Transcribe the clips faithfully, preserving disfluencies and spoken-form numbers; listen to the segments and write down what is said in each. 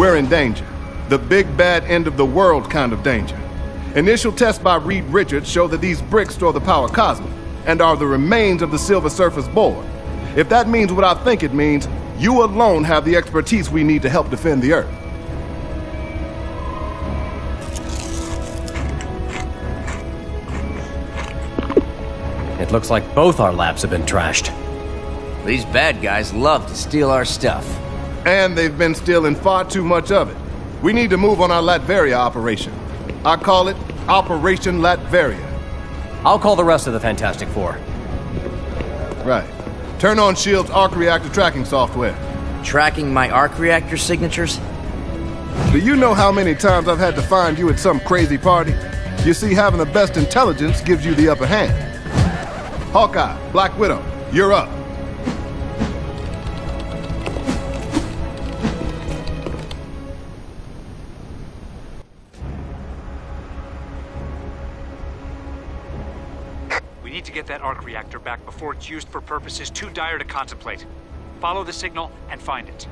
We're in danger. The big bad end of the world kind of danger. Initial tests by Reed Richards show that these bricks store the power cosmic and are the remains of the Silver Surfer's board. If that means what I think it means, you alone have the expertise we need to help defend the Earth. It looks like both our labs have been trashed. These bad guys love to steal our stuff. And they've been stealing far too much of it. We need to move on our Latveria operation. I call it Operation Latveria. I'll call the rest of the Fantastic Four. Right. Turn on S H I E L D's arc reactor tracking software. Tracking my arc reactor signatures? Do you know how many times I've had to find you at some crazy party? You see, having the best intelligence gives you the upper hand. Hawkeye, Black Widow, you're up. We need to get that arc reactor back before it's used for purposes too dire to contemplate. Follow the signal and find it.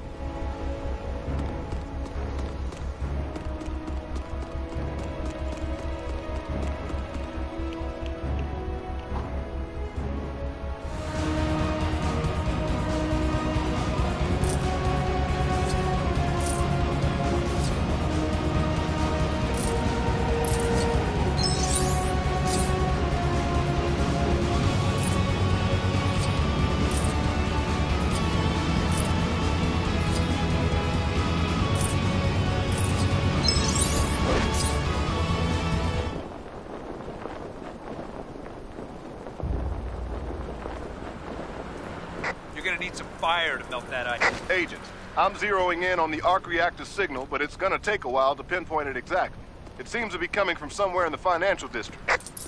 You're gonna need some fire to melt that ice. Agent, I'm zeroing in on the arc reactor signal, but it's gonna take a while to pinpoint it exactly. It seems to be coming from somewhere in the financial district.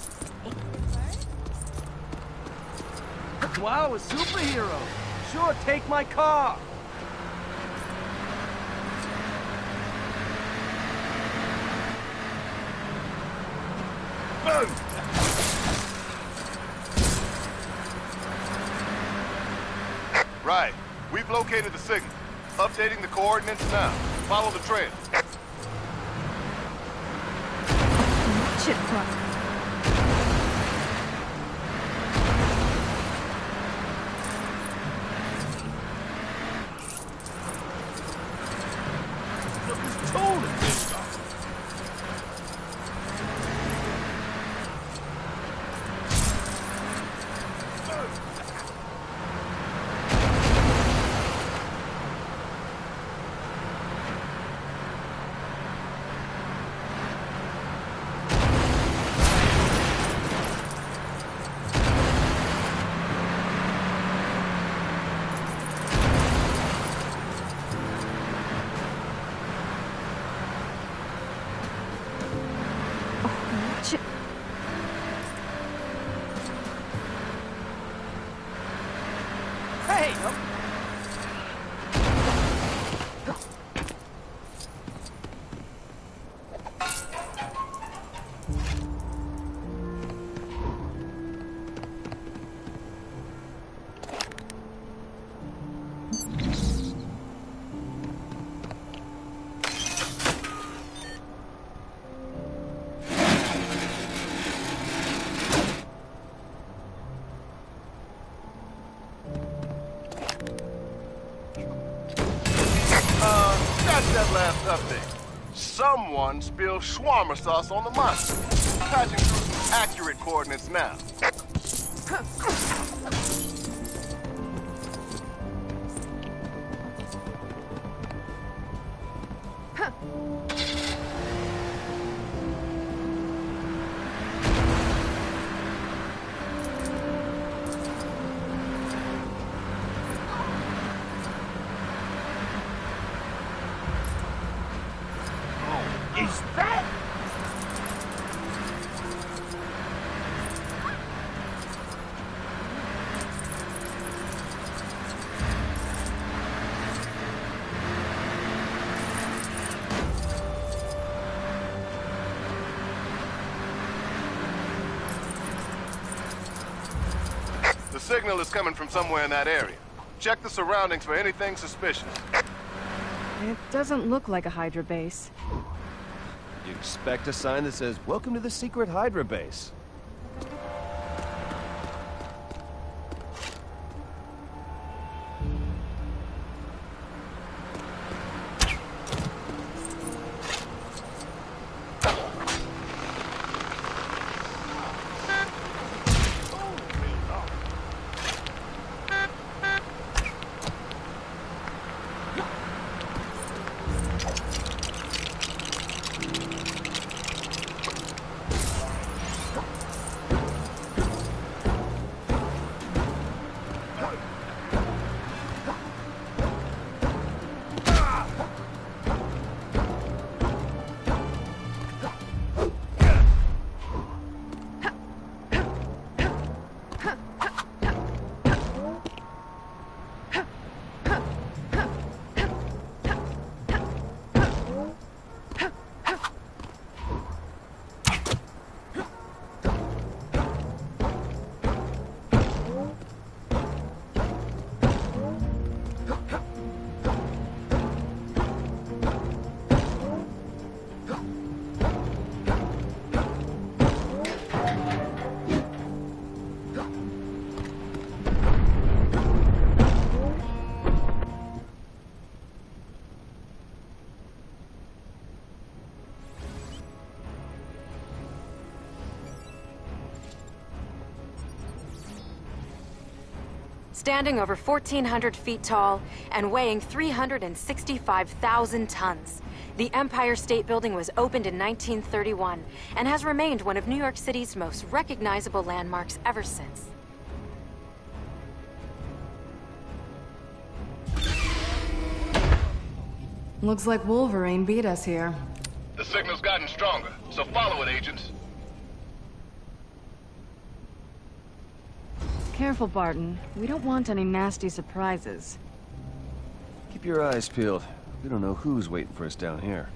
Wow, a superhero! Sure, take my car! Boom! Right. We've located the signal. Updating the coordinates now. Follow the trail. Shit, fuck. That last update. Someone spilled shawarma sauce on the monster. Patching through some accurate coordinates now. Is that? The signal is coming from somewhere in that area. Check the surroundings for anything suspicious. It doesn't look like a Hydra base. You expect a sign that says, "Welcome to the secret Hydra base." Standing over fourteen hundred feet tall and weighing three hundred sixty-five thousand tons, the Empire State Building was opened in nineteen thirty-one and has remained one of New York City's most recognizable landmarks ever since. Looks like Wolverine beat us here. The signal's gotten stronger, so follow it, agents. Careful, Barton. We don't want any nasty surprises. Keep your eyes peeled. We don't know who's waiting for us down here.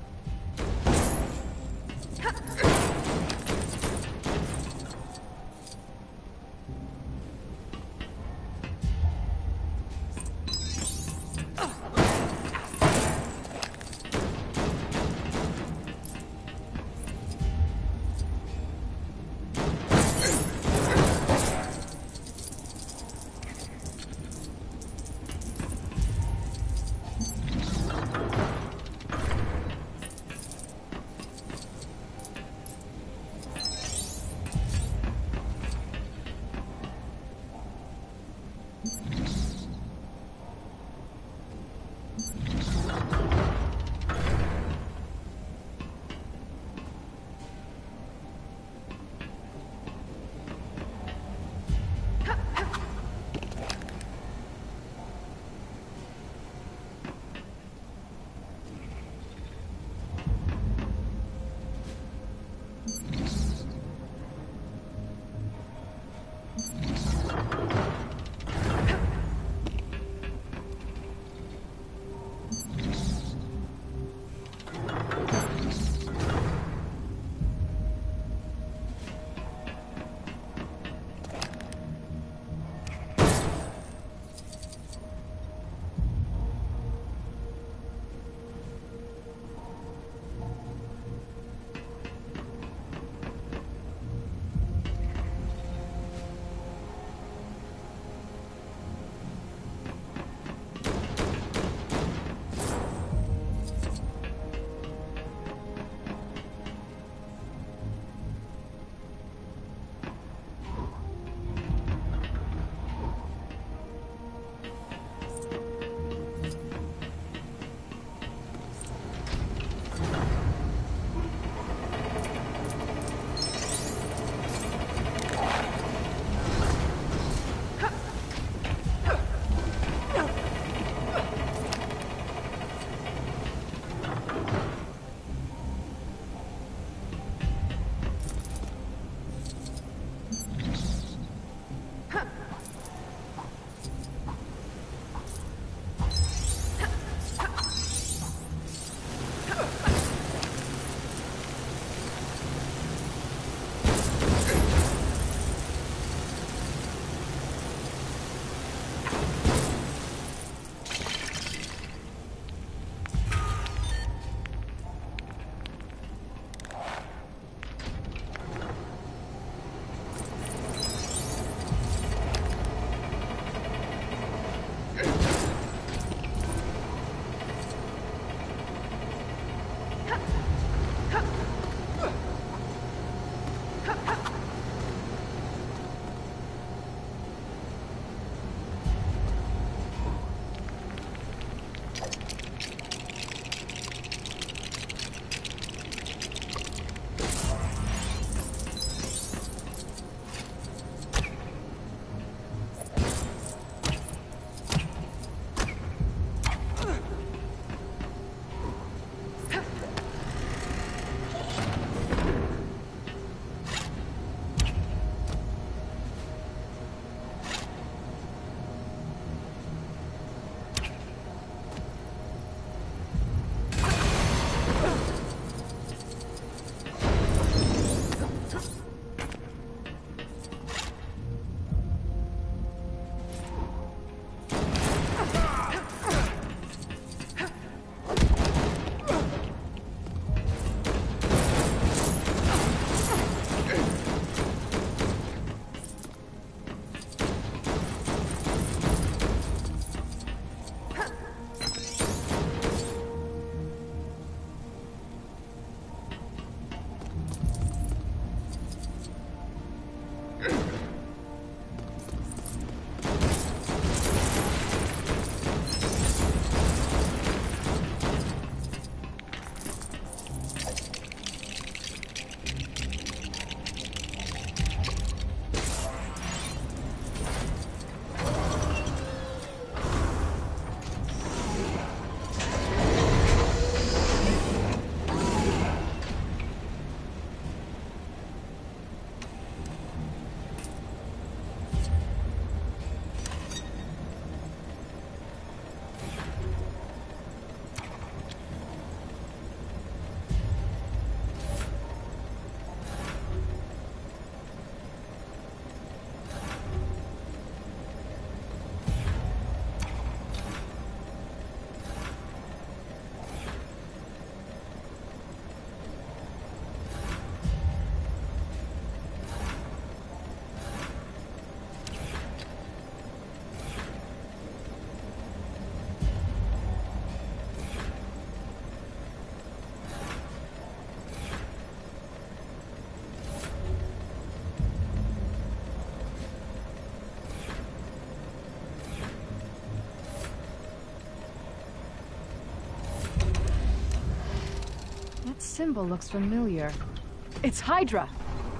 That symbol looks familiar. It's Hydra!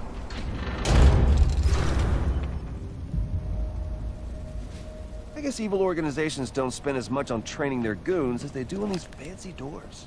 I guess evil organizations don't spend as much on training their goons as they do on these fancy doors.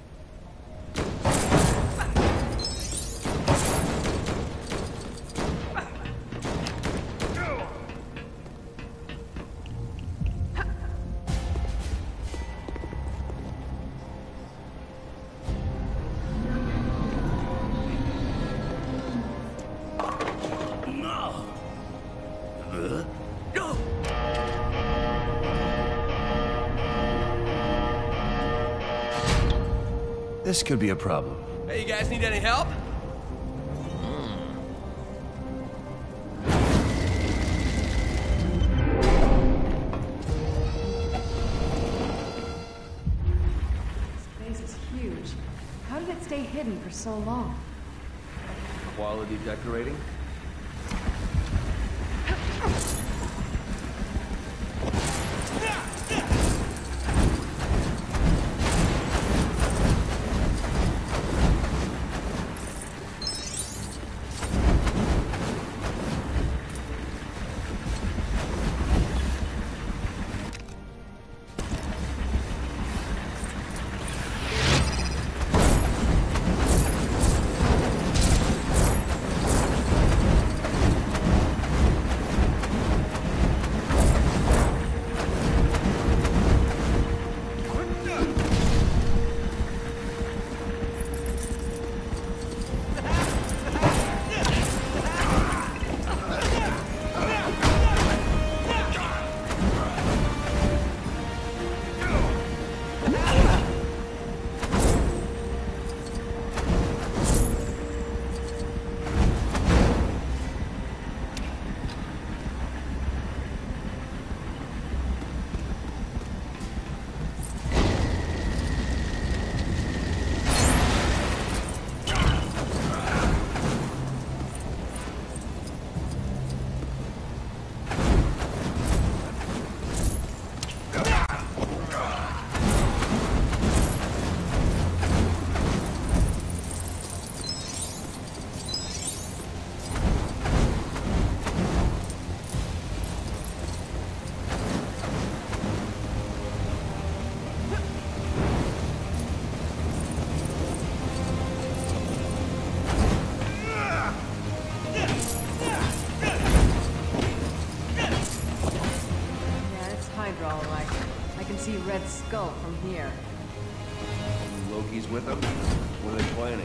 This could be a problem. Hey, you guys need any help? This space is huge. How did it stay hidden for so long? Quality decorating? See Red Skull from here. Loki's with them? What are they planning?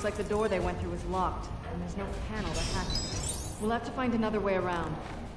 like the door they went through is locked, and there's no panel to hack it. We'll have to find another way around.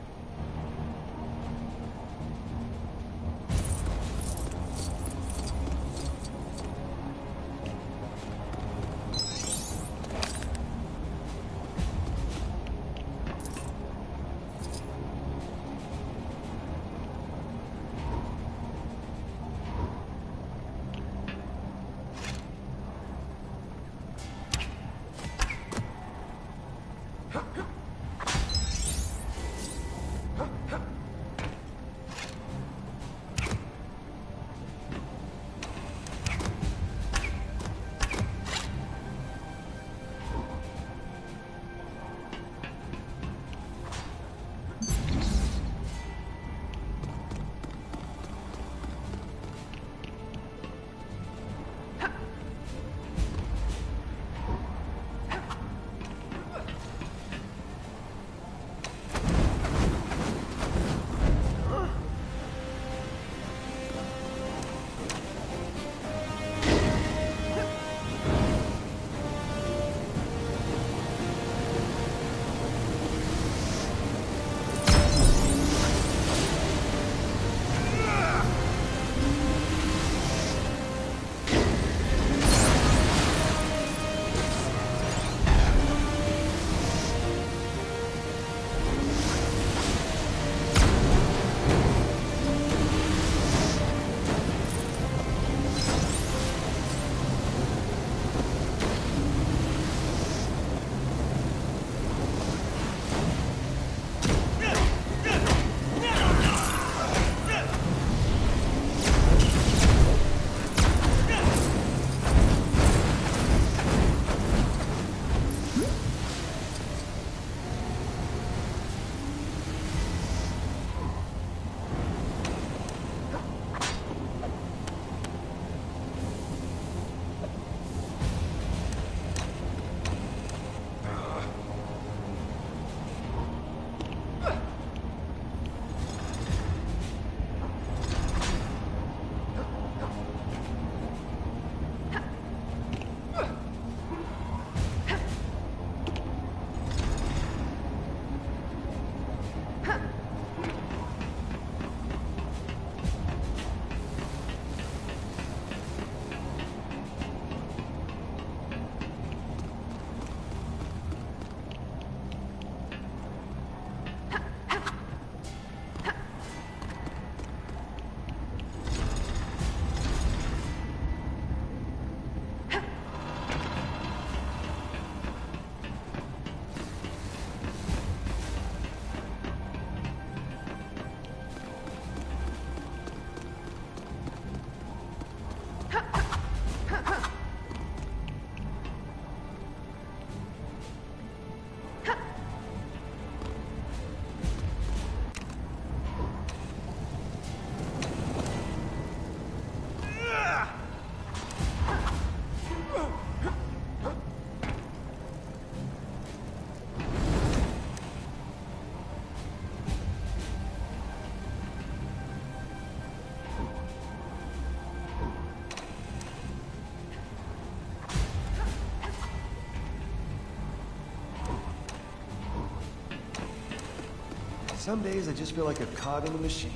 Some days I just feel like a cog in the machine.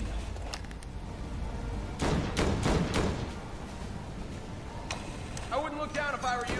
I wouldn't look down if I were you.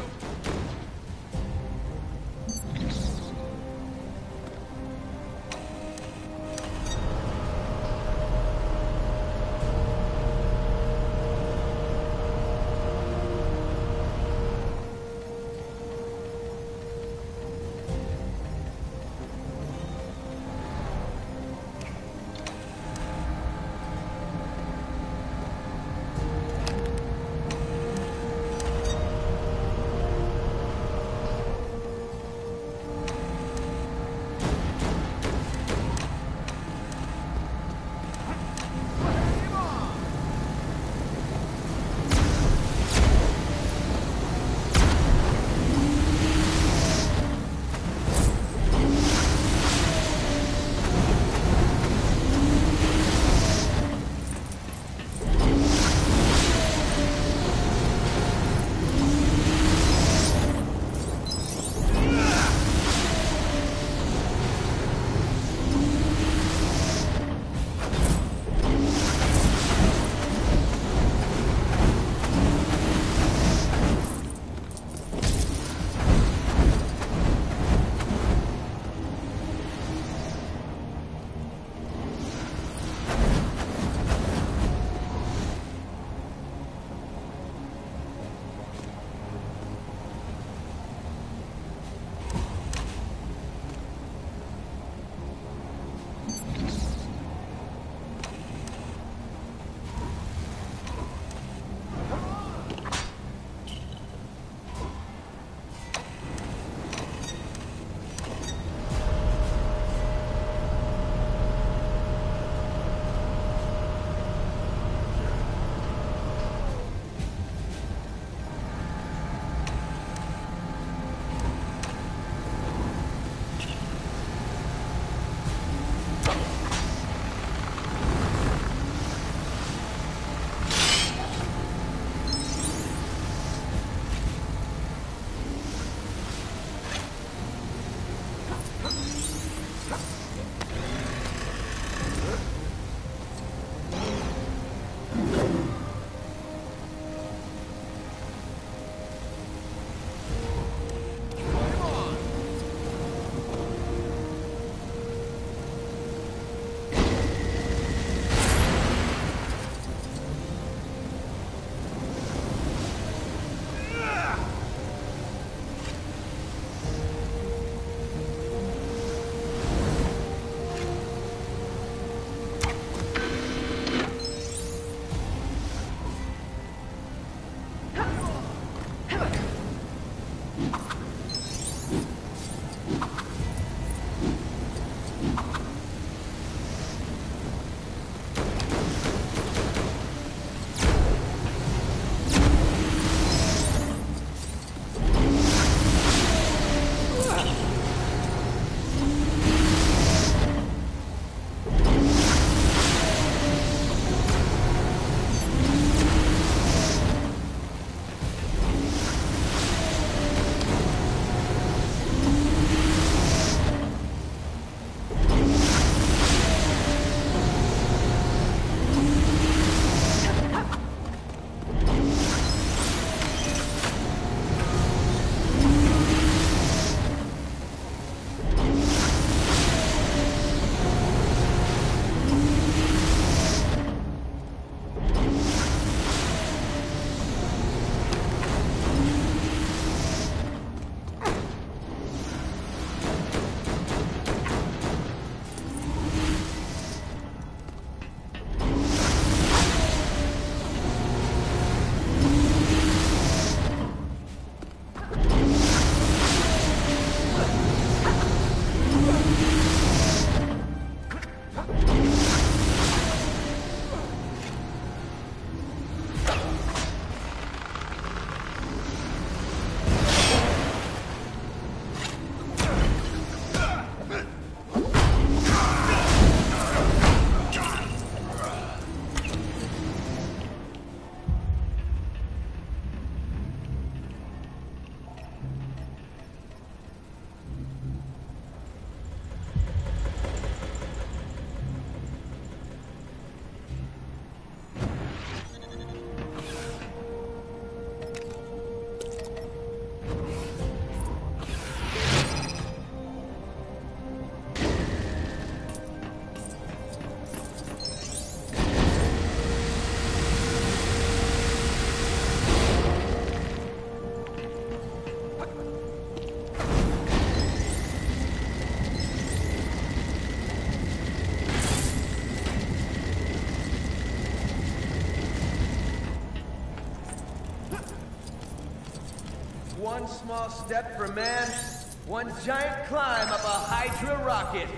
One small step for man, one giant climb up a Hydra rocket.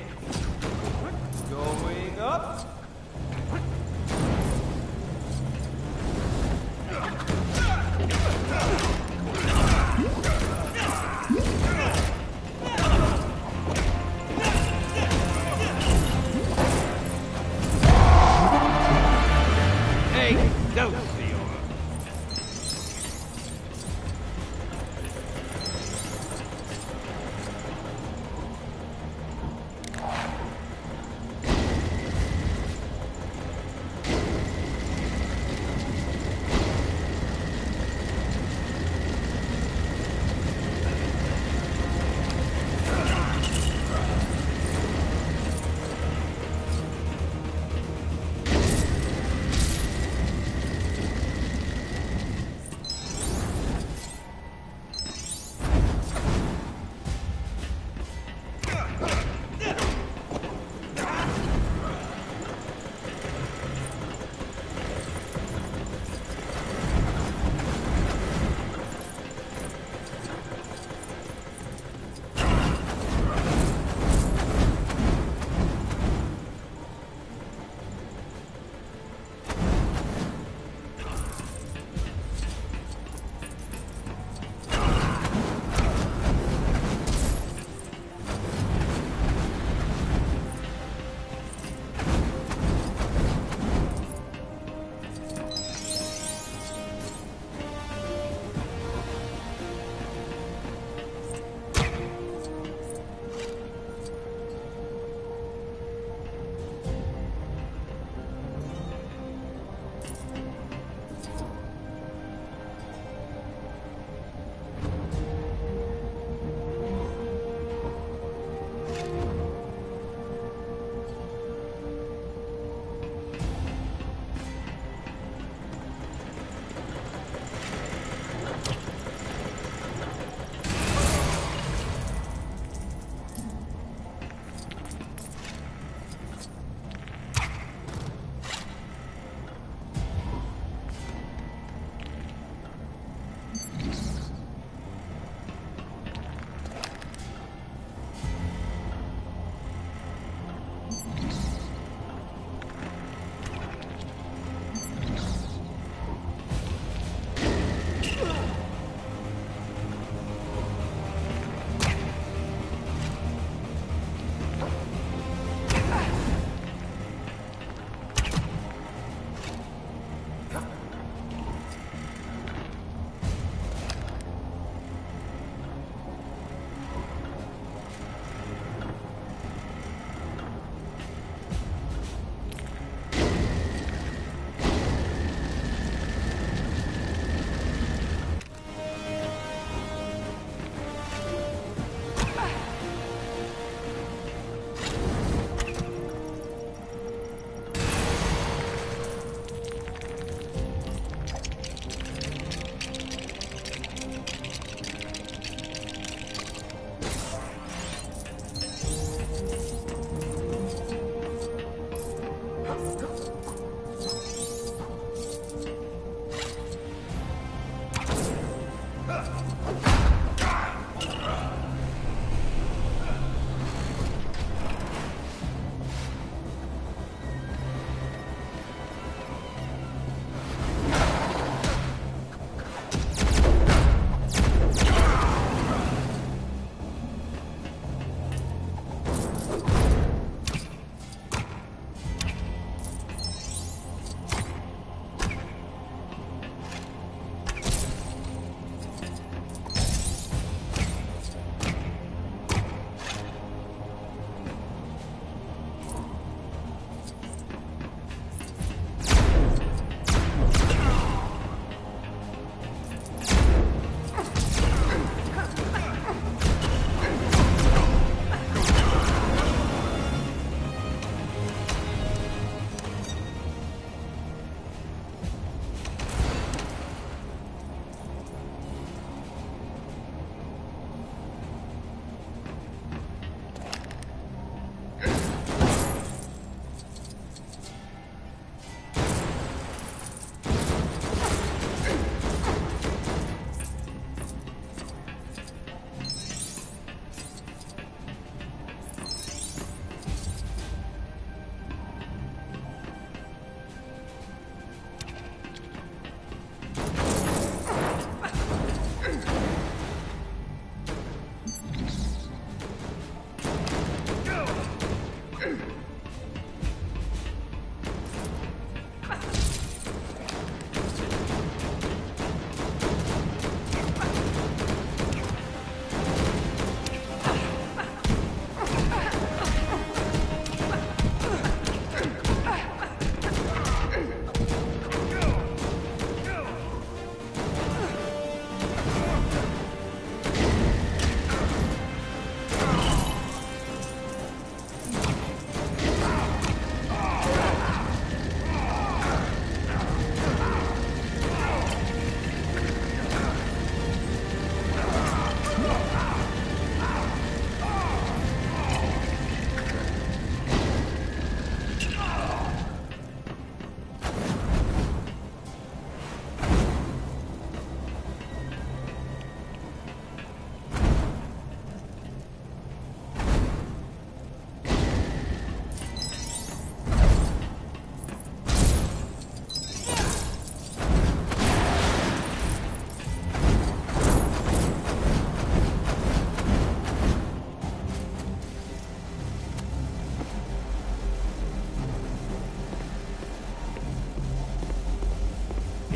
Going up. Hey, don't see you.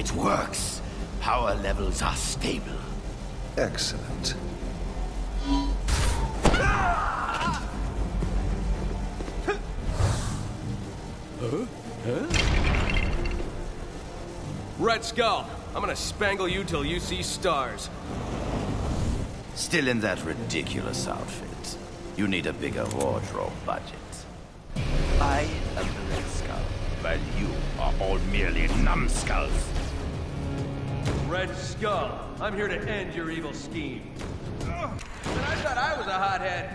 It works. Power levels are stable. Excellent. Huh? Huh? Red Skull, I'm gonna spangle you till you see stars. Still in that ridiculous outfit. You need a bigger wardrobe budget. I am the Red Skull, while you are all merely numbskulls. Red Skull, I'm here to end your evil scheme. Ugh, and I thought I was a hothead.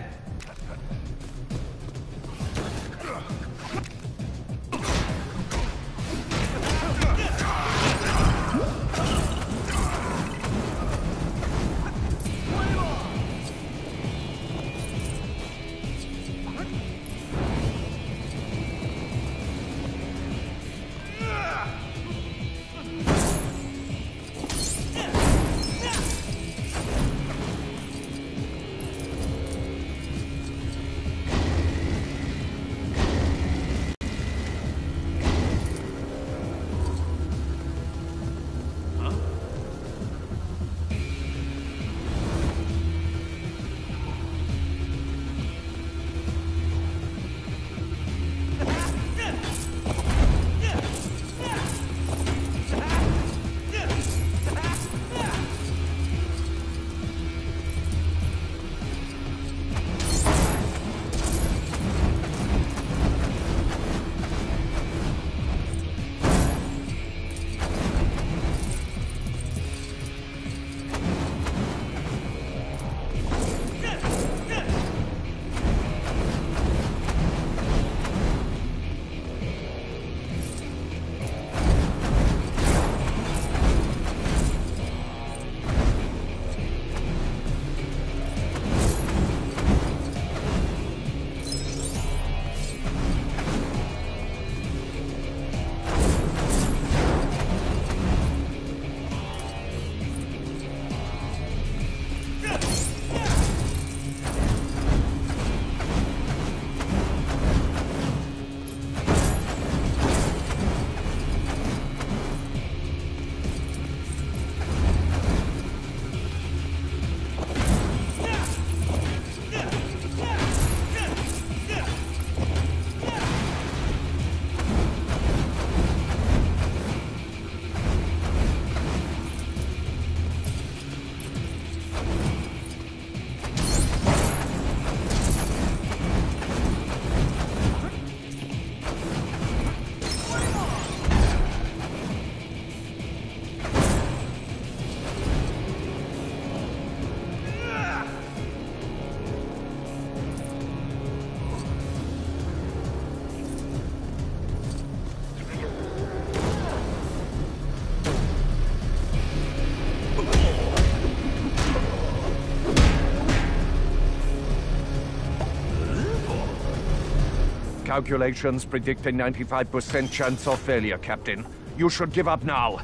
Calculations predict a ninety-five percent chance of failure, Captain. You should give up now.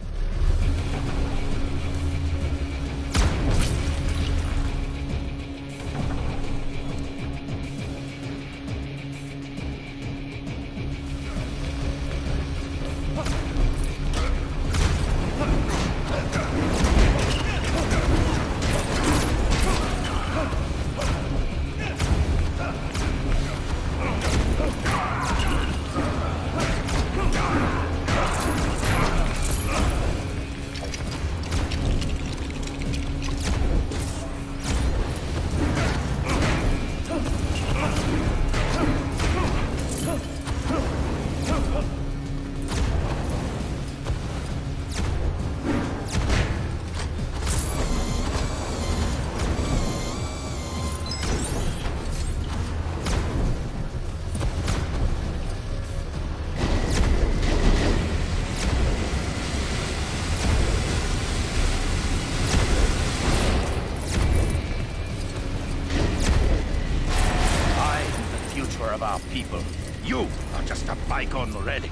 Of our people. You are just a bygone relic.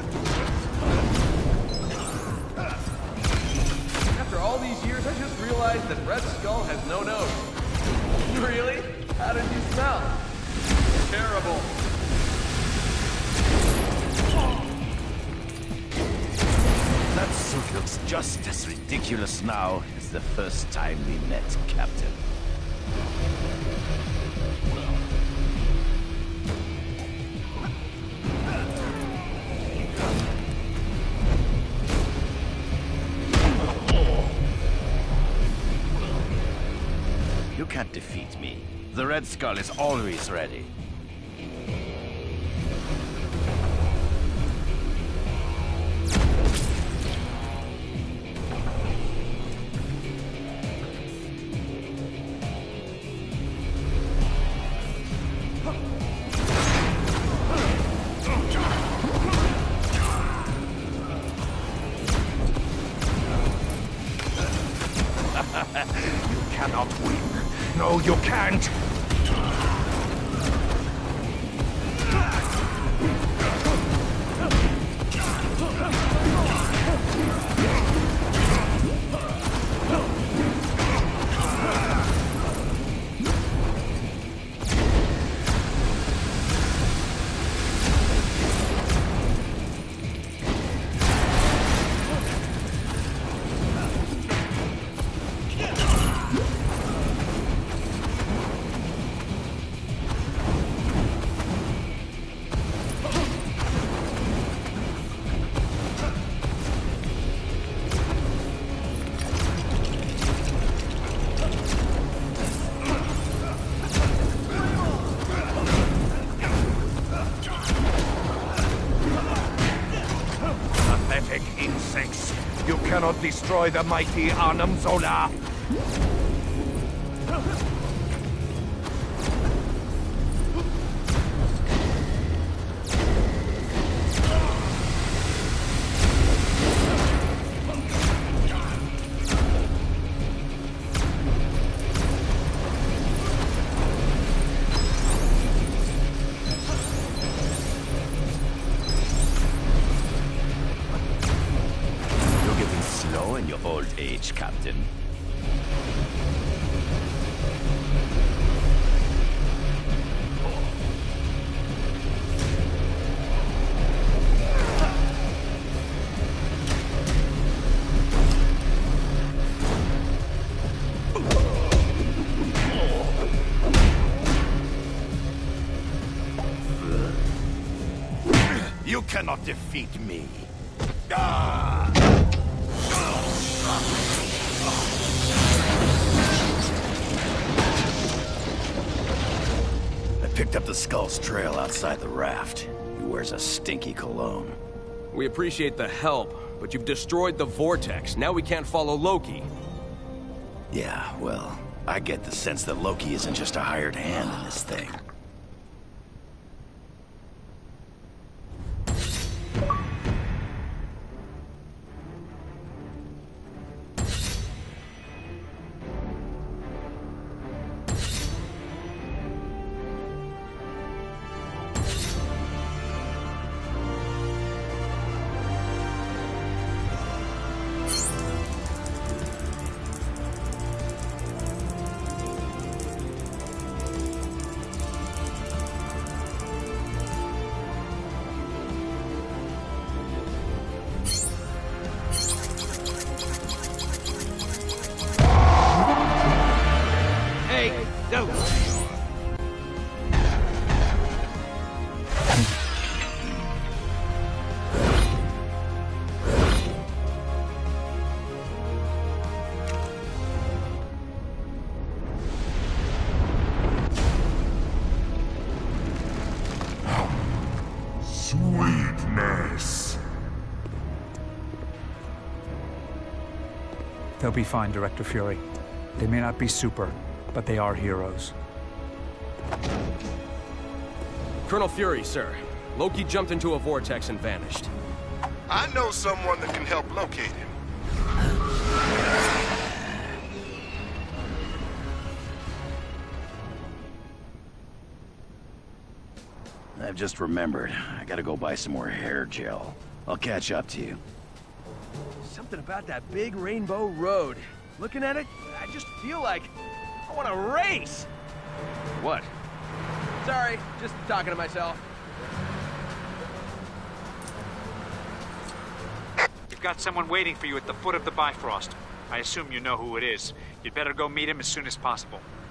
After all these years, I just realized surprised that Red Skull has no nose. Really? How did you smell? Terrible. That suit looks just as ridiculous now as the first time we met, Captain. You can't defeat me. The Red Skull is always ready. You cannot win. No, you can't! Insects! You cannot destroy the mighty Arnhem Zola! In your old age, Captain. You cannot defeat me. Ah! I picked up the Skull's trail outside the raft. He wears a stinky cologne. We appreciate the help, but you've destroyed the Vortex. Now we can't follow Loki. Yeah, well, I get the sense that Loki isn't just a hired hand in this thing. No! Sweetness. They'll be fine, Director Fury. They may not be super, but they are heroes. Colonel Fury, sir. Loki jumped into a vortex and vanished. I know someone that can help locate him. I've just remembered. I gotta go buy some more hair gel. I'll catch up to you. Something about that big rainbow road. Looking at it, I just feel like I want to race. What? Sorry, just talking to myself. You've got someone waiting for you at the foot of the Bifrost. I assume you know who it is. You'd better go meet him as soon as possible.